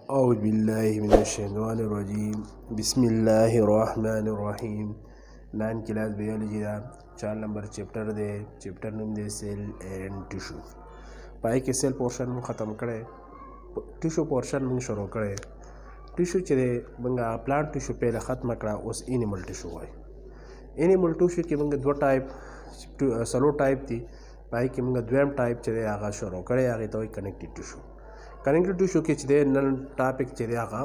أعوذ بالله من الشيطان الرجيم بسم الله الرحمن الرحیم 9 class biology का 4 number chapter दे chapter name दे सेल एंड टिश्यू पाई के सेल पोर्शन में ख़त्म करे टिश्यू पोर्शन में शुरू करे टिश्यू चले बंगा प्लांट टिश्यू पहले ख़त्म करा उस एनिमल टिश्यू है एनिमल टिश्यू के बंगा दो टाइप सलो टाइप थी पाई के बंगा द्वेम टाइप चले आगा शुरू करे आगे तो कनेक्टिव टिश्यू कनेक्टिव टिश्यू के चले नल टॉपिक चले आगा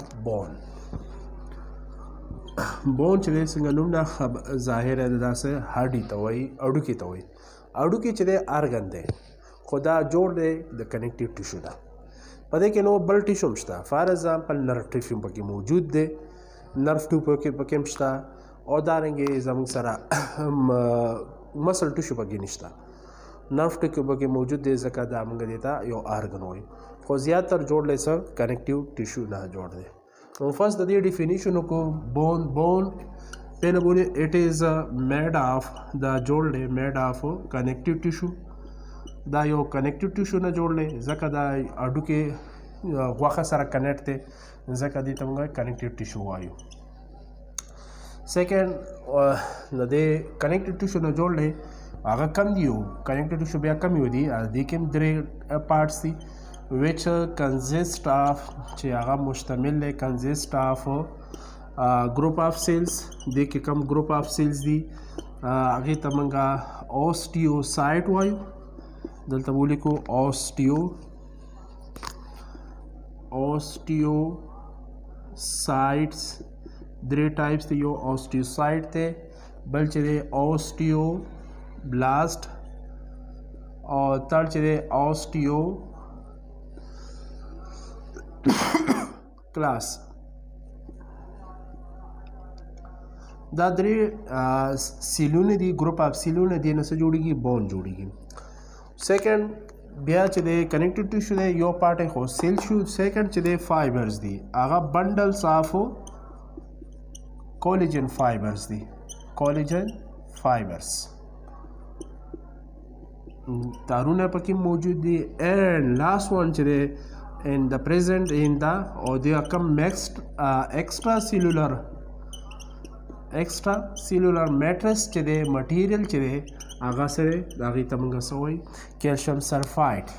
बोन चले सिंगलुमना ज़ाहिर है दासे हड्डी तवई अड़ू की चले आर्गन दे खुदा जोड़ दे द कनेक्टिव टिश्यू दा पदे के नो बल टिश्यू मस्ता फॉर एग्जांपल नर्व टिश्यू पके मौजूद दे नर्व टू पके मस्ता और दारेंगे जम सरा मसल टिश्यू पके निश्ता नर्व टिश्यू पके मौजूद दे जका दा मंग देता यो आर्गन होई खो ज़्यादातर जोड़ ले सब कनेक्टिव टिश्यू ना जोड़ दे तो फर्स्ट द डेफिनेशन को बोन पहले बोले it is made of the जोड़ ले मेड ऑफ कनेक्टिव टिश्यू दा यो कनेक्टिव टिश्यू ना जोड़ ले जका दा अडू के वाखा सारा कनेक्ट थे जका दी तमगा कनेक्टिव टिश्यू आयो सेकेंड दे कनेक्टिव टिश्यू ना जोड़ ले आगा कम दियो कनेक्टिव टिश्यू बिया कम हो दी देखें दरे पार्ट्स थी which consist of आगा मुश्तमिल है consist of group of cells देख के कम group of cells दी आगे तमंगा osteocyte वायु दलता बोले को osteocytes दरे टाइप्स थे यो osteocyte थे बल चले osteoblast और तड़ चले क्लास दादरे सिलू ने दी ग्रुप ऑफ सिलू ने दी नसे जोड़ेगी बोन जोड़ेगी सेकंड बिया चले कनेक्टिव टिश्यू दे यो पार्ट है हो सेल शू सेकंड चले फाइबर्स दी आगा बंडल्स ऑफ कोलेजन फाइबर्स दी कोलेजन फाइबर्स तारुने पकी मौजूद दी एंड लास्ट वन चले in the present in the or they come next extracellular matrix चले material चले आगा से आगे तमंगा सोई calcium sulphide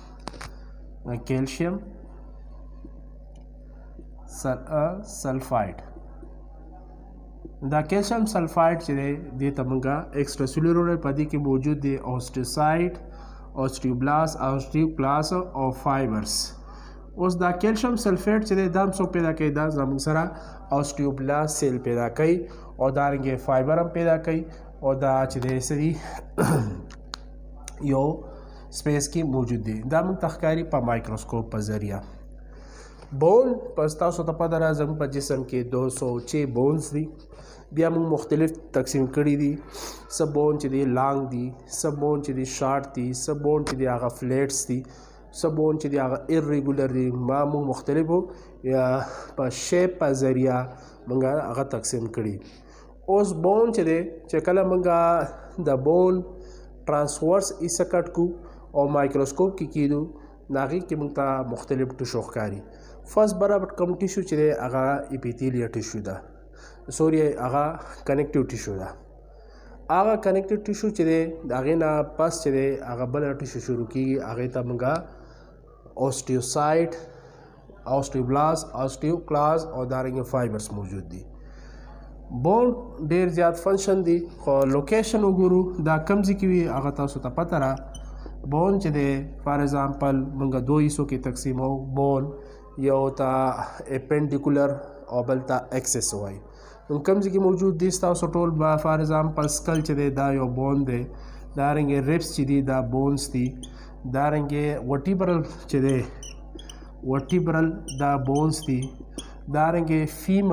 the calcium sulphide चले दे तमंगा एक्स्ट्रासेल्युलर पदी के मौजूद दे ओस्टियोसाइट ओस्टियोब्लास्ट ओस्टियोक्लास्ट और फाइबर्स उस दा कैल्शियम सल्फेट चले दाम सो पैदा कई दा जम सरा ऑस्टियोब्लास्ट सेल पैदा कई और दारेंगे फाइबर हम पैदा कई और दा चले सरी यो स्पेस की मौजूद है दाम तखकारी पर माइक्रोस्कोप पर जरिया बोन पस्ता सो तपदरा जम पर जिस्म के 206 बोन्स दी बिया मुख्तलिफ तकसीम करी दी सब बोन चली लॉन्ग दी सब बोन चली शॉर्ट दी सब बोन चली आगा फ्लैट्स दी सब बोन चली आगा इर्रेगुलर दी मामू मुख्तलिफ हो या पर शेप पर जरिया मंगा आगा तकसीम करी उस बोन चले चकला मंगा द बोन ट्रांसवर्स इसकट को और माइक्रोस्कोप की कीदू नागी की मंगता मुख्तलिफ टिश्यू कारी फर्स्ट बराबर कम टिश्यू चले आगा एपिथेलियल टिश्यू दा सॉरी आगा कनेक्टिव टिश्यू दा आगा कनेक्टिव टिश्यू चले आगे ना पास चले आगा बल टिश्यू शुरू की आगे तमंगा ओस्टियोसाइट ओस्टियोब्लास्ट ओस्टियोक्लास्ट और दारेंगे फाइबर्स मौजूद दी बोन देर ज़्यादा फंक्शन दी और लोकेशन उगुरु दा कमजी की भी आगा तासु ता पतरा बोन चले फॉर एग्जांपल मंगा दो हिस्सों की तकसीम हो बोन या होता एपेंडिकुलर और बलता एक्सेस हुआ उन कमजी की मौजूद दिस्ता सोटोल बा फॉर एग्जांपल स्कल चले दा यो बोन दे दारेंगे रिब्स चिदी दा बोन्स दी दारेंगे वर्टिब्रल चले वर्टिब्रल दा बोन्स दी दारेंगे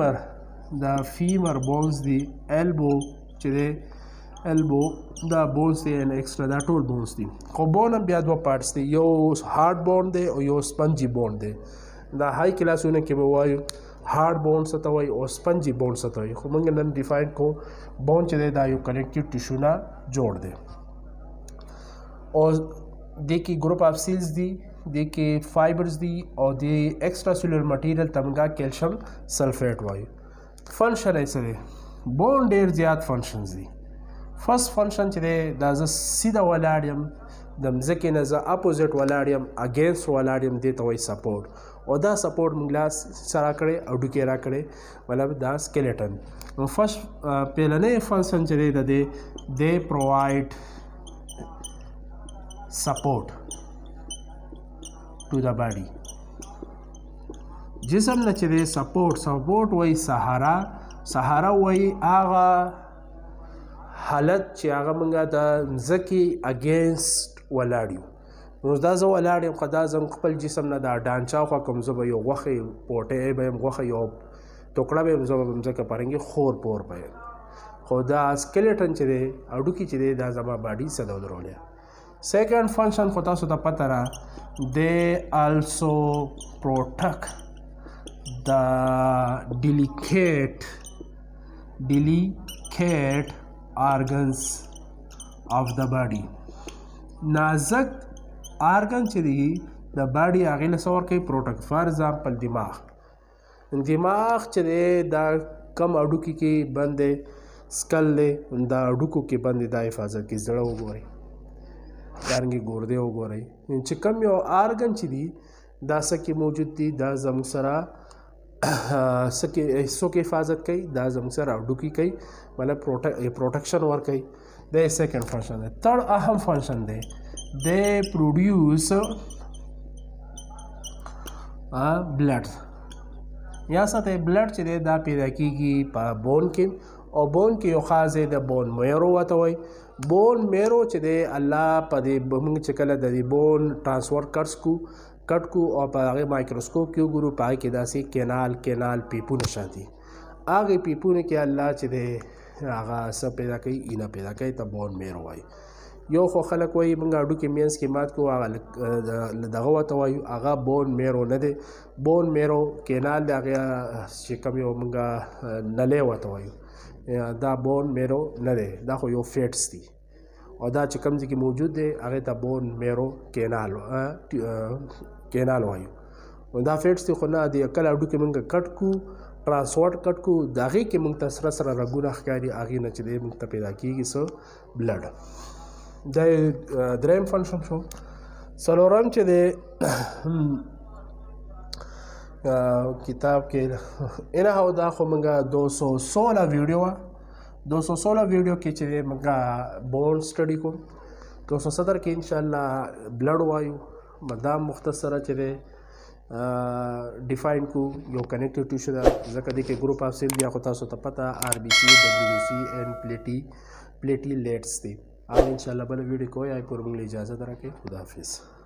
फीमर बोन्स दी एल्बो चले एल्बो दा बोन्स दी एंड एक्स्ट्रा दा टोल बोन्स दी को बोन हम बिया दो पार्ट्स दी यो हार्ड बोन दे और यो स्पंजी बोन दे दा हाई क्लास होने के वायु हार्ड बोन सतवाई और स्पंजी बोन सतवाई को मंगे नन डिफाइन को बोन चले दा यो कनेक्टिव टिश्यू ना जोड़ दे और देखी ग्रुप ऑफ सेल्स दी دې کې فایبرز دي او د ایکسټرا سیلولر مټیریل تمګه کیلشیم سلفیټ وایو. فنکشن یې څه دی؟ بون ډېر زیات فنکشنز دي. فرست فنکشن چې دی دا زه سیده ولاړ یم، د مځکې نه زه اپوزیټ ولاړ یم، اګینسټ ولاړ یم، دې ته وایي سپورټ. او دا سپورټ موږ لاس سره کړی او ډوکې را کړی، مطلب دا سکیلیټن. نو فرست پیلنی فنکشن چې دی د دې دې پرووایډ support to the body. جسم نه چې دی سپورټ وایي سهارا وایي هغه حالت چې هغه موږ د مځکې اګینسټ ولاړ یو. نو دا زه ولاړ یم، خو دا زه خپل جسم نه دا ډانچه خوا کوم، زه به یو غوښې پوټی به یم، غوښه یو ټوکړه به یم، زه به مځکه پرنګې خور پور به یم. خو دا سکلیټن چې دی هډوکي چې دی دا زما باډي څه ډول رول دی. سیکنډ فنکشن خو تاسو ته پته را they also protect the delicate organs of the body. نازک ارګن چې دی د باډي هغې له څه ورکوي؟ پروټکټ. فار ایگزامپل دماغ چې دی دا کم هډوکي کې بند دی، سکل دی، دا هډوکو کې بند دی، دا حفاظت کوي. زړه وګورئ، دارنګې ګردې وګورئ، چې کم یو ارګن چې دي دا څه کې موجود دي، دا زموږ سره څه کې حصو کې حفاظت کوي، دا زموږ سره هډوکي کوي، مطلب پروټکشن ورکوي. دا یې سیکنډ فنکشن دی. تھرډ اهم فنکشن دی دے پروډیوس بلډ. یا ساته بلډ چې دی دا پیدا کیږي په بون کې، او بون کې یو خاص دی د بون میرو ورته وایي. بون میرو چې دی الله په دې موږ چې کله د دې بون ټرانسفر کټ کو او په هغې مایکروسکوپ کې وګورو، په هغې کې داسې کینال پیپونه شته. هغې پیپونه کې الله چې دی هغه څه پیدا کوي؟ اینه پیدا کوي، ته بون میرو وایي. یو خو خلک وایي موږ هډوکي مینځ کې مات کوو، هغه دغه ورته وایو، هغه بون میرو نه دی. بون میرو کینال دی، هغې چې کوم یو موږ نلی ورته وایو، دا بون میرو نه دی، دا خو یو فیټس دی. او دا چې کوم ځای کې موجود دی هغې ته بون میرو کینال وایو. دا فیټس دی، خو نه دی. کله هډوکي موږ کټ کو، ټرانسورټ کټ کو، د هغې کې موږ ته سره رګونه ښکاري، هغې نه چې دی موږ ته پیدا کېږي څه؟ بلډ. دا دریم فنکشن شو. څلورم چې دی کتاب کې انهاو دا خو موږ 216 ویډیو وه، 216 ویډیو کې چې دی موږ بون سټډي کوم. 217 کې انشاءالله بلډ وایو. دا مختصره چې دی ډیفاین کو یو کنیکټیو ټیشو ده، ځکه دې کې ګروپ آف سیل بیا خو تاسو ته پته RBC WBC and پلیټیلیټس دی. او انشاءالله بله ویډیو کوی، آی پور موږ له اجازه درکړئ. خداحافظ.